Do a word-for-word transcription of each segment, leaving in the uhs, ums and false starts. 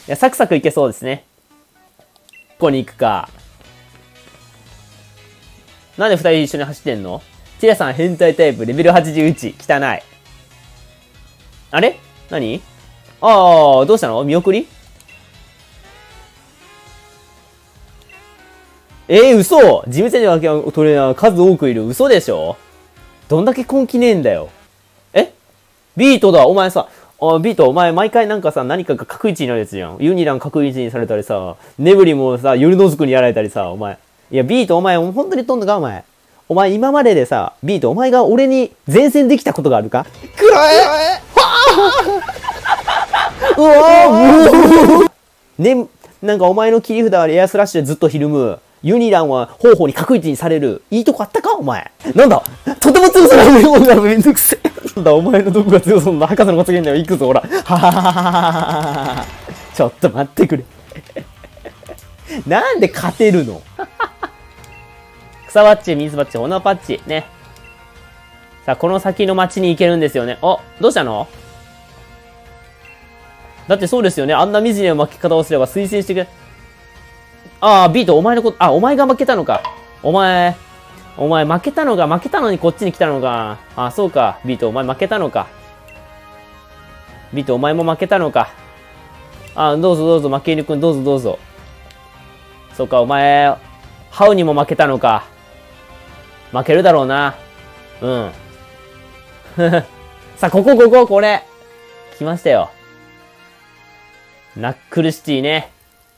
いや、サクサクいけそうですね。ここに行くか。なんで二人一緒に走ってんの？ティラさん変態タイプ、レベルはちじゅういち。汚い。あれ？何？ああ、どうしたの？見送り？えー、嘘！ジムチェンジャートレーナー数多くいる。嘘でしょ？どんだけ根気ねえんだよ。え？ビートだ。お前さ、あ、ビート、お前毎回なんかさ、何かが確一になるやつじゃん。ユニラン確一にされたりさ、ネブリもさ、夜のずくにやられたりさ、お前。いや、ビート、お前、本当にとんのか、お前。お前、今まででさ、ビート、お前が俺に前線できたことがあるか？くらえ！うわぁね、なんかお前の切り札はエアスラッシュでずっとひるむ。ユニランは方法に確一にされる。いいとこあったかお前。なんだとても強そうなものがめんどくせえ。なんだお前のどこが強そうな博士の発言だよ。行くぞ、ほら。ははははは。ちょっと待ってくれ。なんで勝てるの？草バッチ、水バッチ、オナパッチ。ね。さあ、この先の街に行けるんですよね。お、どうしたの？だってそうですよね。あんな惨めな負け方をすれば推薦してくれ。ああ、ビート、お前のこと、あ、お前が負けたのか。お前、お前負けたのが、負けたのにこっちに来たのか。あ、そうか。ビート、お前負けたのか。ビート、お前も負けたのか。あ、どうぞどうぞ、負け犬くん、どうぞどうぞ。そうか、お前、ハウにも負けたのか。負けるだろうな。うん。さあ、ここ、ここ、これ。来ましたよ。ナックルシティね。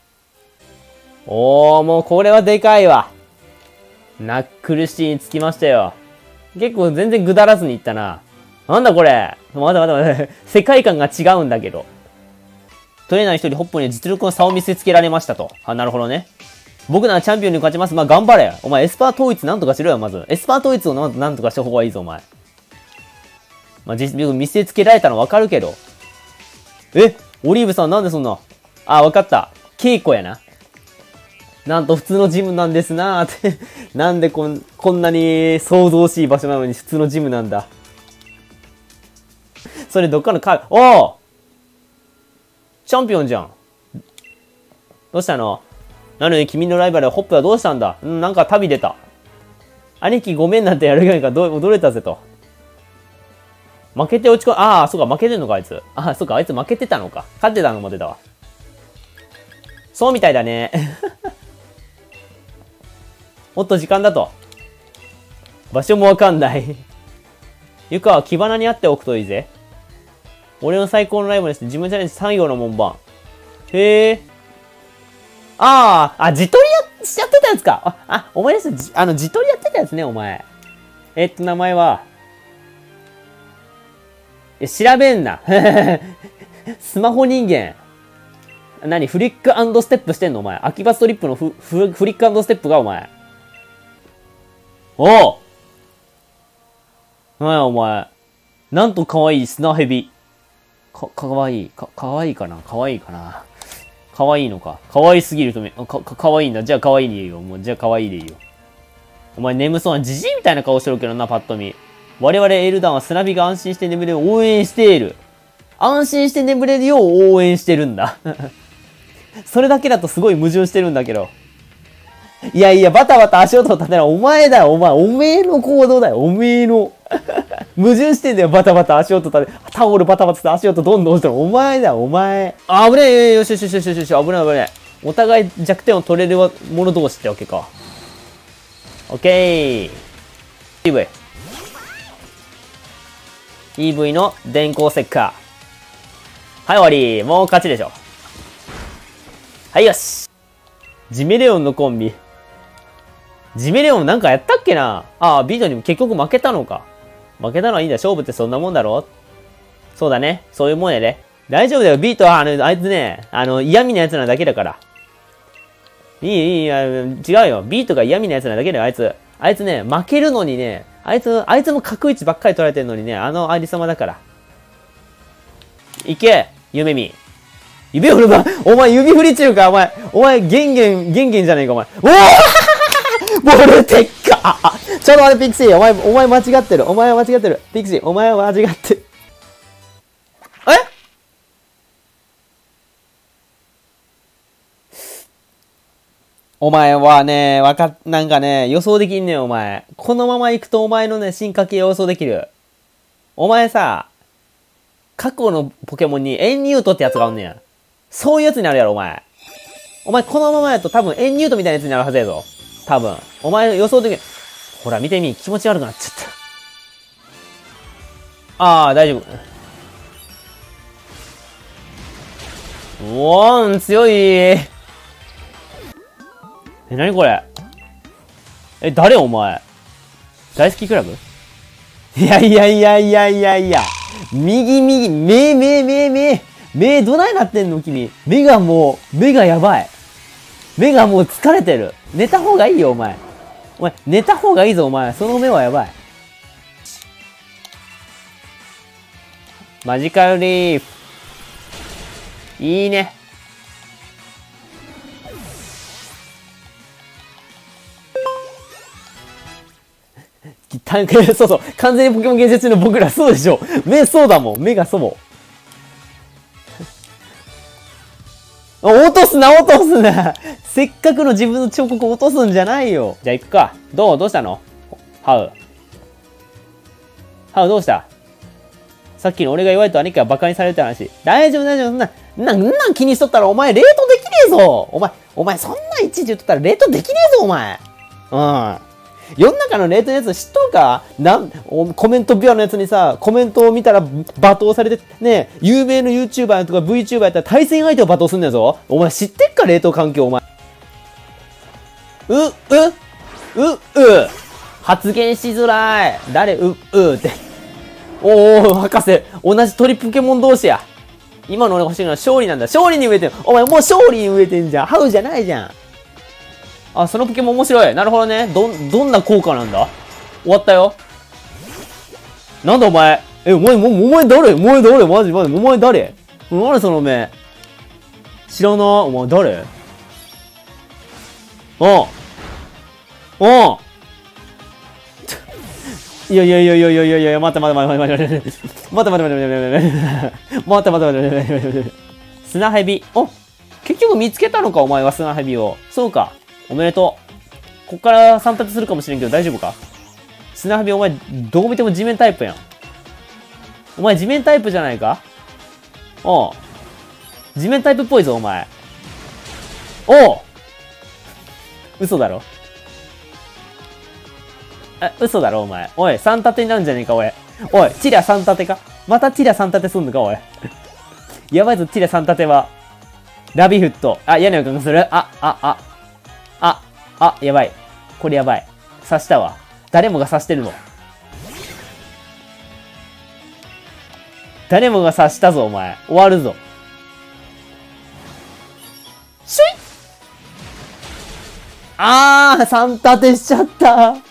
おー、もうこれはでかいわ。ナックルシティに着きましたよ。結構全然ぐだらずにいったな。なんだこれ。まだまだまだ。世界観が違うんだけど。トレーナー一人ホップに実力の差を見せつけられましたと。あ、なるほどね。僕ならチャンピオンに勝ちます。まあ、頑張れ。お前、エスパー統一なんとかしろよ、まず。エスパー統一をなんとかした方がいいぞ、お前。まあ、実力見せつけられたのわかるけど。え？オリーブさんなんでそんな。あ、わかった。稽古やな。なんと普通のジムなんですなーって。なんでこん、こんなに想像しい場所なのに普通のジムなんだ。それどっかのカード、おー！チャンピオンじゃん。どうしたの？なのに君のライバルホップはどうしたんだ？うん、なんか旅出た。兄貴ごめんなんてやるがいかど驚いたぜと。負けて落ちこ、ああ、そうか、負けてんのか、あいつ。ああ、そうか、あいつ負けてたのか。勝ってたのも出たわ。そうみたいだね。もっと時間だと。場所もわかんない。ゆかは木花にあっておくといいぜ。俺の最高のライバルです。ジムチャレンジさん行の門番。へえ。ああ、あ、自撮りや、しちゃってたやつか。あ、あ、お前です。あの、自撮りやってたやつね、お前。えっと、名前は。え、調べんな。スマホ人間。何フリック&ステップしてんのお前。秋葉ストリップのフ、フ、フリック&ステップがお前。おう！なんやお前。なんと可愛い砂蛇。か、かわいい。か、かわいいかなかわいいかなかわいいのか。かわいすぎるとめ、か、か、かわいいんだ。じゃあかわいいでいいよ。もう、じゃあかわいいでいいよ。お前眠そうなジジイみたいな顔してるけどな、パッと見。我々エルダンは砂火が安心して眠れるよう応援している。安心して眠れるよう応援してるんだ。それだけだとすごい矛盾してるんだけど。いやいや、バタバタ足音を立てない。お前だよ、お前。おめえの行動だよ、おめえの。矛盾してんだよ、バタバタ足音立て。タオルバタバタして足音どんどん押してる。お前だよ、お前。あ、危ねえ、よしよしよしよしよし、危ない危ない。お互い弱点を取れる者同士ってわけか。オッケー。イーブイ。イーブイ の電光石火。はい、終わり。もう勝ちでしょ。はい、よし。ジメレオンのコンビ。ジメレオンなんかやったっけなああ、ビートにも結局負けたのか。負けたのはいいんだ。勝負ってそんなもんだろ。そうだね。そういうもんやで。大丈夫だよ。ビートは、あの、あいつね、あの、嫌味なやつなだけだから。いい、いい、あ違うよ。ビートが嫌味なやつなだけだよ、あいつ。あいつね、負けるのにね、あいつ、あいつも角位置ばっかり取られてるのにね、あのありさまだから。いけ夢見。指振るば、お前指振り中か、お前。お前、ゲンゲン、ゲンゲンじゃねえか、お前。おーボルテッカーちょっと待って、ピクシー。お前、お前間違ってる。お前は間違ってる。ピクシー、お前は間違ってる。えお前はね、わか、なんかね、予想できんねん、お前。このまま行くとお前のね、進化系予想できる。お前さ、過去のポケモンにエンニュートってやつがおんねん。そういうやつになるやろ、お前。お前このままやと多分エンニュートみたいなやつになるはずやぞ。多分。お前予想できる。ほら、見てみ。気持ち悪くなっちゃった。ああ、大丈夫。うおーん、強い。え、なにこれ。え、誰お前。大好きクラブ？いやいやいやいやいやいや。右右、目目目目。目どないなってんの君。目がもう、目がやばい。目がもう疲れてる。寝た方がいいよ、お前。お前、寝た方がいいぞ、お前。その目はやばい。マジカルリーフ。いいね。そうそう。完全にポケモン建設中の僕らそうでしょ。目そうだもん。目がそう。落とすな、落とすな。せっかくの自分の彫刻を落とすんじゃないよ。じゃあ行くか。どうどうしたの？ハウ。ハウどうした？さっきの俺が弱いと兄貴はバカにされた話。大丈夫大丈夫。そんな、な、んなん気にしとったらお前冷凍できねえぞ。お前、お前そんなんいちいち言っとったら冷凍できねえぞ、お前。うん。世の中の冷凍のやつ知っとるか？なん、コメントビュアのやつにさ、コメントを見たら罵倒されて、ね、有名の YouTuber とか VTuber やったら対戦相手を罵倒すんだぞ。お前知ってっか冷凍環境、お前。う、う、う、う、発言しづらい。誰、う、うって。おー、博士、同じ鳥ポケモン同士や。今の俺が欲しいのは勝利なんだ。勝利に植えてん。お前もう勝利に植えてんじゃん。ハウじゃないじゃん。あ、そのポケモン面白い。なるほどね。ど、どんな効果なんだ？終わったよ。なんだお前。え、お前、お前誰？お前誰？マジマジ。お前誰？何その目。知らな。お前誰？おう。おう。いやいやいやいやいやいやいや、待って待って待って待って待って待って待って待って待って待って待って待って。砂蛇。お、結局見つけたのか、お前は砂蛇を。そうか。おめでとう。こっから三立てするかもしれんけど大丈夫か？砂蛇お前、どう見ても地面タイプやん。お前地面タイプじゃないか？おう。地面タイプっぽいぞ、お前。おう！嘘だろ？え、嘘だろ、お前。おい、三立てになるんじゃねえか、おい。おい、チリャ三立てか？またチリャ三立てすんのか、おい。やばいぞ、チリャ三立ては。ラビフット。あ、嫌な予感がする。あ、あ、あ。あ、あ、やばい。これやばい。刺したわ。誰もが刺してるの。誰もが刺したぞ、お前。終わるぞ。シュイッ！あー、三立てしちゃった。